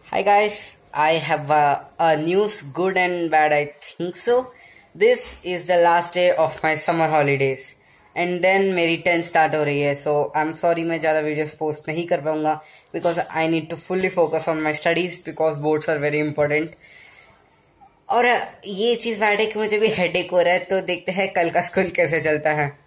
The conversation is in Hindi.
Hi guys, I have a news, good and bad. I think so. This is the last day of my summer holidays and then मेरी 10 स्टार्ट हो रही है. So I'm sorry मैं ज़्यादा वीडियोस पोस्ट नहीं कर पाऊंगा because I need to fully focus on my studies because boards are very important. और ये चीज़ बैड है कि मुझे भी हेडेक हो रहा है, तो देखते हैं कल का स्कूल कैसे चलता है.